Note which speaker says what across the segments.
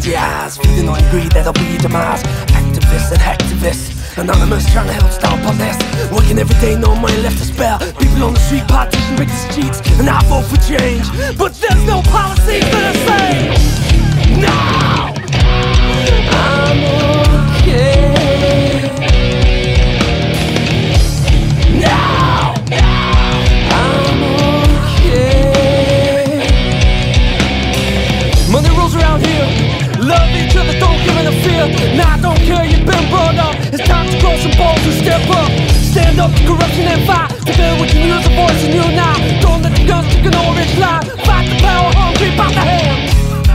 Speaker 1: your eyes, feeding on your greed, that'll be your demise. Activists and hacktavists, anonymous trying to help stop on this. Working every day, no money left to spare. People on the street, politicians break the streets, and I vote for change. But there's no policy for the same. Now I'm okay. Now I'm okay. Money rolls around here. Love each other, don't give it a fear. Nah, I don't care, you've been brought up. It's time to grow some balls and step up. Stand up to corruption and fight. Together we can use a voice and unite. Don't let the guns take an orange line. Fight the power hungry by the hand.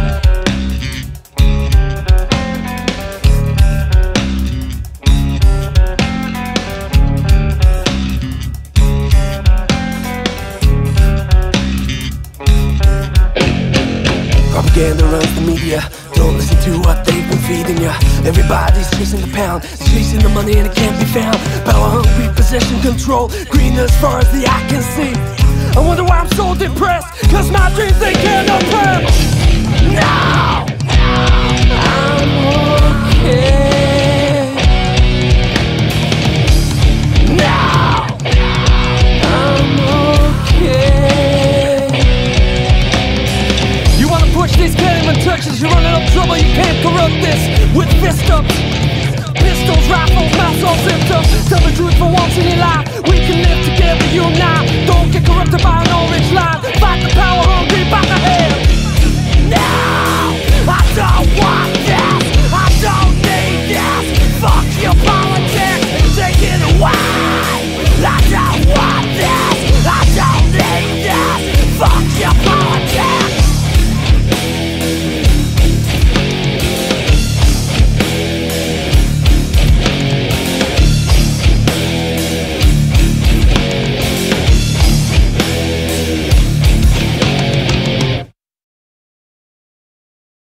Speaker 1: Propaganda runs the media. Don't listen to what they've been feeding ya. Everybody's chasing the pound, chasing the money and it can't be found. Power hungry, possession, control, green as far as the eye can see. I wonder why I'm so depressed, cause my dreams they can't oppress. Now I'm okay. Now I'm okay. You wanna push these can't even touch this. You're running up trouble, you can't corrupt this with fist ups. Pistols, rifles, mouths, all zipped up. Tell the truth for once in your life. We can live together, you and I. Don't get corrupted by an